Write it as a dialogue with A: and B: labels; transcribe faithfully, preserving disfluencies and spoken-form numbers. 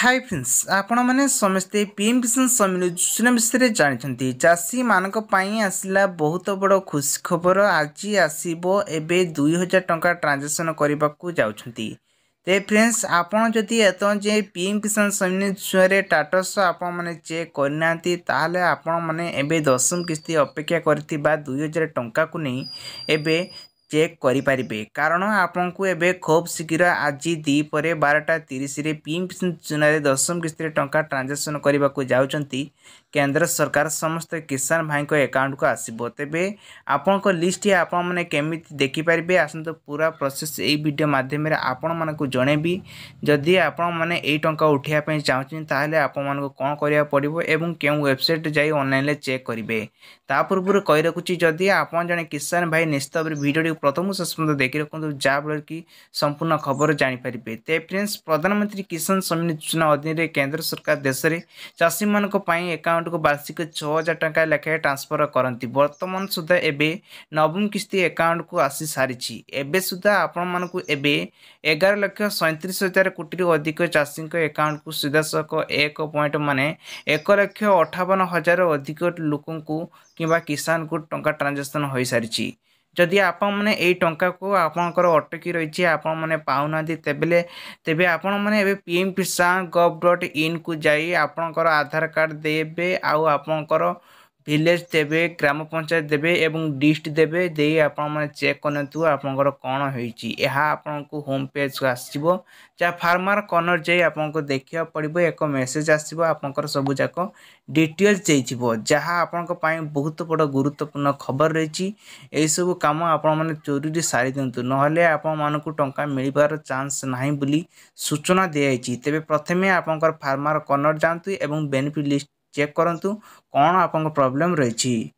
A: hi friends आपण मैंने समस्ते पीएम किसान सम्मान योजना विषय जानते चाषी मानक पई आसला बहुत बड़ खुशी खबर आज आसीबो एबे दुई हजार टंका ट्रांजेक्शन करने को जाउछंती ते फ्रेंड्स आपण जदि एत जे पीएम किसान सम्मान योजना स्टाटस आपण माने चेक करना ताहले आपण माने एबे दशम किस्ती अपेक्षा करथिबा दुई हजार टंका को नहीं एबे चेक करें कारण आपन को एबे खूब शीघ्र आज दीपर बारटा तीस पीएम किसान योजना दशम किस्ती टंका ट्रांजेक्शन करने को जाउछंती केंद्र सरकार समस्त किसान भाई को अकाउंट को आसीबो तेबे आपन को लिस्ट आपन माने केमिति देखि परिबे आसंत पूरा प्रोसेस ए वीडियो माध्यम रे आपन माने को जणेबी जदि आपन माने ए टंका उठिया पई चाहछिन ताहले आपन माने को कोन करिया पड़िबो एवं केउ वेबसाइट जाई ऑनलाइन ले चेक करिवे ता पूर्व कहि रखुची जदि आपन जने किसान भाई निश्चित वीडियो प्रथम शेष पर्यंत देखि रखु जहाँफल कि संपूर्ण खबर जानीपारे ते फ्रेंड्स प्रधानमंत्री किसान सम्मान योजना अधीन केंद्र सरकार देश में चाषी मान अकाउंट को वार्षिक छह हजार टंका लेखाएं ट्रांसफर करती बर्तमान सुधा एबे नवम किस्ती अकाउंट को आसी सारी एबे सुधा आपण मानक एबे एगार लक्ष सैंतीस हजार कोटी अधिक चाषी अकाउंट को सीधासख एक पॉइंट माने एक लक्ष अठावन हजार अधिक लोक किंबा किसान को टंका ट्रांजेक्शन हो सारी जदि आपण माने ए टंका को आपनकर अटकी रही आपण माने पाउना तेबेले तेबे आपण माने एबे पीएम किसान गव डॉट इन को जाई आपनकर आधार कार्ड देबे आउ आपनकर विलेज देबे ग्राम पंचायत देबे एवं लिस्ट देबे दे आपण माने चेक करनतु आपनकर कोन होईची एहा आपण को होम पेज को आसीबो जा फार्मर कॉर्नर जाई आपण को देखिया पड़िबो एक मेसेज आसीबो आपनकर सब जाक डिटेल्स देइथिबो जहा आपण को पई बहुत बड़ गुरुत्वपूर्ण खबर रहिची ए सब काम आपण माने चोरी सारी दिंतु नहले आपण मान को टंका मिलबार चांस नाही बोली सूचना दियाइची तेबे प्रथमे आपनकर फार्मर कॉर्नर जानतु एवं बेनिफिट लिस्ट चेक करंतु कौन आपन प्रॉब्लम रही